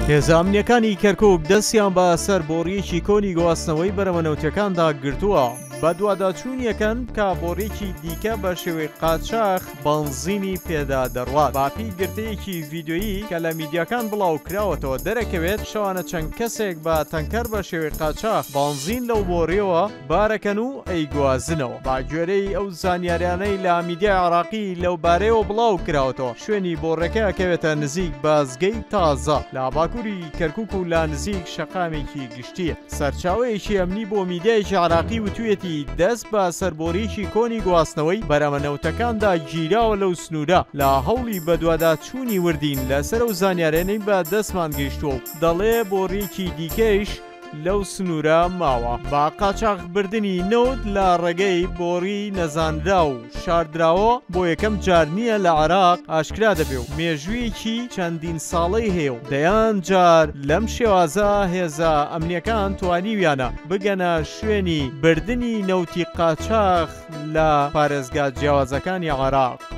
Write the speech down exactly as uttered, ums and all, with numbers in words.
هێزە ئەمنیەکانی کەرکووک دەستیان بە سەربۆڕیەکی کۆنی گواستنەوەی بەرەمەنەوتەکاندا گرتووە بە دوواداچوونیەکەن کە بۆڕێکی دیکە بە شێوەی قاچاق بەنزینی پێدا دەڕوات. باپی گرتەیەکی ڤیدیۆیی کە لە میدیاکان بڵاو کراوەتەوە دەرەکەوێت شەوانە چەند کەسێک بە تەنکەر بە شێوەی قاچاق بەنزین لەو بۆڕیەوە بارەکەن و ئەیگوازنەوە. با گوێرەی ئەو زانیاریانەی لە میدیای عێراقی لەو بارەیەوە بڵاو کراوەتەوە شوێنی بۆڕەکە ئەکەوێتە نزیک بازگەی تازە لە باکووری کەرکووک و لا نزیک شەقامێکی گشتیە. سەرچاوەیەکی ئەمنی بۆ میدیایەکی عێراقی وتوێتی دەست بە سەربۆڕیەکی کۆنی گواستنەوەی بەرەمەنەوتەکاندا گیراوە لەو سنوورە لە هەوڵی بەدواداچوونی وردین لەسەر ئەو زانیاریانەی بە دەستمان گەیشتووە و دەڵێ بۆڕێکی دیکەیش لەو سنوورە ماوە. با قاچاقبردنی نەوت لە ڕێگەی بۆڕی نەزانرا و شاردراوە بۆ یەکەم جار نییە لە عێراق ئاشکرا دەبێ و مێژوویەکی چەندین ساڵەی هەیە و دەیان جار لەم شێوازە هێزە ئەمنیەکان توانیویانە بگەنە شوێنی بردنی نەوتی قاچاق لە پارێزگا جیاوازەکانی عێراق.